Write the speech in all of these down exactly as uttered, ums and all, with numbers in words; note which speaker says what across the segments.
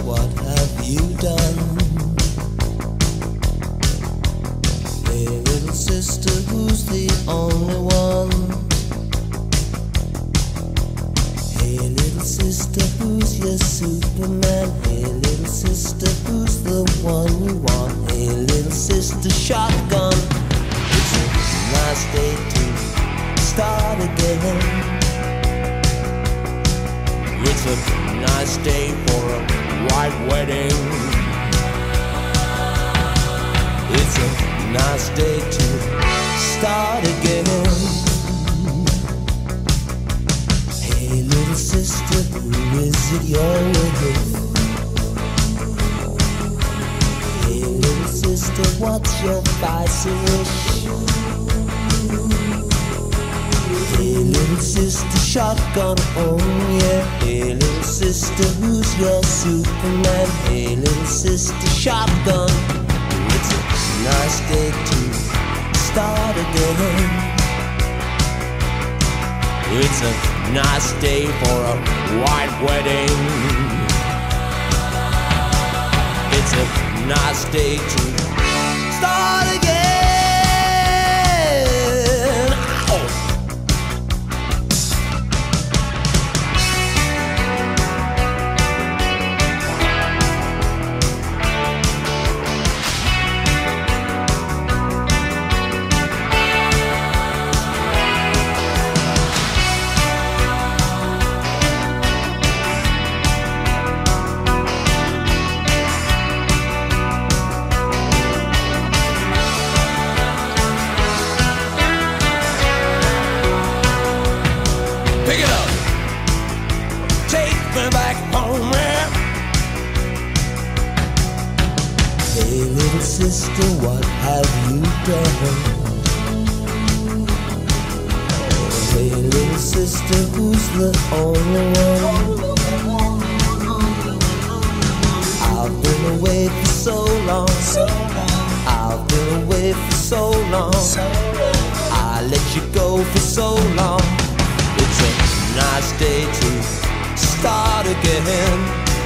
Speaker 1: what have you done? Hey little sister, who's the only one? Hey little sister, who's your Superman? Hey little sister, who's the one you want? Hey little sister, shotgun. It's a nice day to start again. It's a nice day for a white wedding. It's a nice day to start again. Hey little sister, who is it you're with? Hey little sister, what's your spicy wish? Hey little sister, shotgun, oh yeah. Hey little sister, who's your Superman? Hey little sister, shotgun. It's a nice day to start again. It's a nice day for a white wedding. It's a nice day to start again. Pick it up, take me back home, man. Hey little sister, what have you done? Hey little sister, who's the only one? I've been away for so long. I've been away for so long. I let you go for so long. It's a nice day to start again.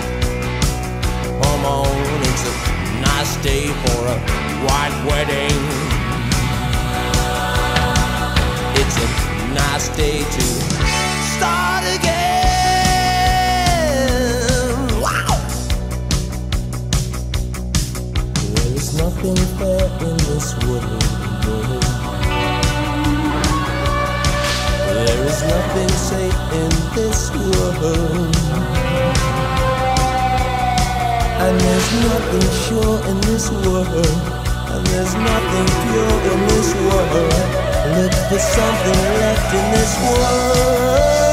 Speaker 1: Come on, it's a nice day for a white wedding. It's a nice day to start again. Wow! There is nothing fair in this world. There is nothing safe in this world, and there's nothing sure in this world, and there's nothing pure in this world. Look for something left in this world.